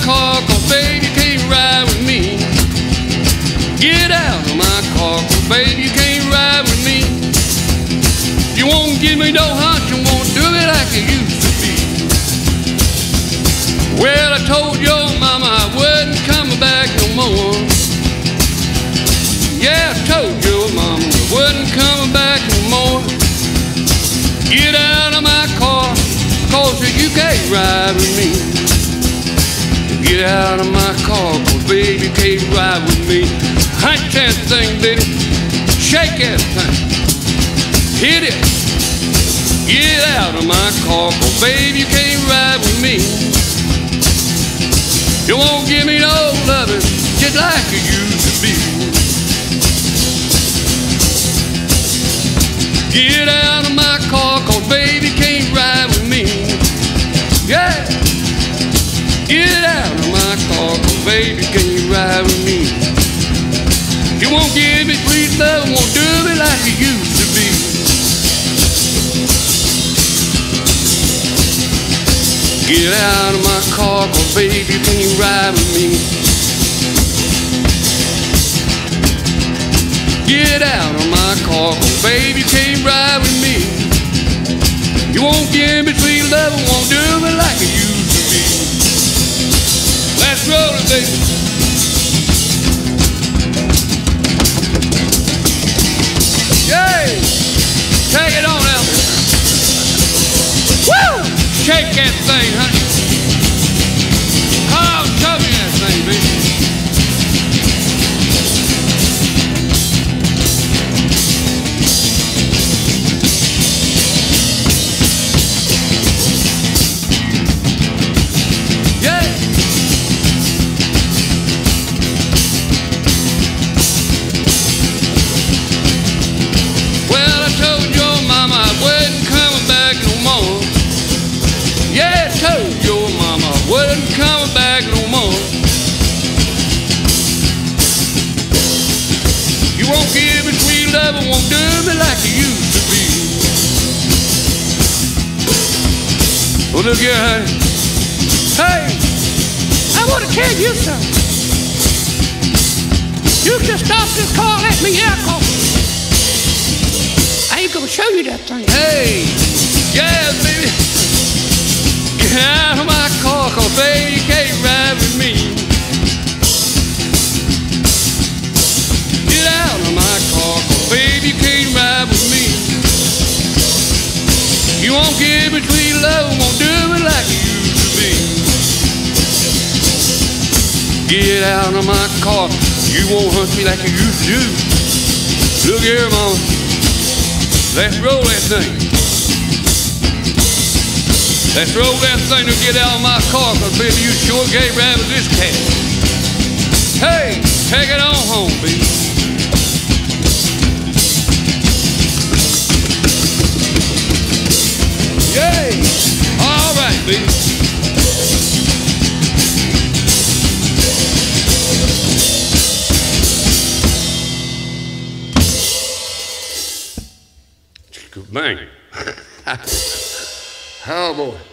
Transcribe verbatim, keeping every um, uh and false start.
car, 'cause baby, you can't ride with me. Get out of my car, 'cause baby, you can't ride with me. You won't give me no hunch, you won't do it like you used to be. Well, I told your mama I wasn't coming back no more. Yeah, I told your mama I wasn't coming back no more. Get out of my car, 'cause you can't ride with me. Get out of my car, 'cause baby, you can't ride with me. Hunch that thing, baby, shake that thing, hit it. Get out of my car, 'cause baby, you can't ride with me. You won't give me no loving just like you used to be. Get out of my car, 'cause baby, you can't ride with me. Yeah. Get out of my car, 'cause baby, you can't ride with me. You won't give me sweet love, won't do me like you used to be. Get out of my car, 'cause baby, you can't ride with me. Get out of my car, 'cause baby, you can't ride with me. You won't give me sweet love, won't do me like you used to be. Let's roll it, baby. Yay! Take it on, Elvis. Woo! Shake that thing, honey. Oh, show me that thing, baby. Yeah. Well, I told your mama I wasn't coming back no more. Yeah, I told your mama I wasn't coming back no more. You won't give me sweet love, won't do me like you used to be. Well, look here, honey. Hey, I want to tell you something. You can stop this car, let me out, 'cause I ain't gonna show you that thing. Hey, yeah, baby. Get out of my car, 'cause baby, you can't ride with me. Get out of my car, 'cause baby, you can't ride with me. You won't give me sweet love, won't do it like you used to be. Get out of my car, you won't hunt me like you used to do. Look here, mama, let's roll that thing. Let's roll that thing to get out of my car, 'cause baby, you sure gave right with this cat. Hey, take it on home, baby. Yay! All right, baby. Bang. Oh, boy.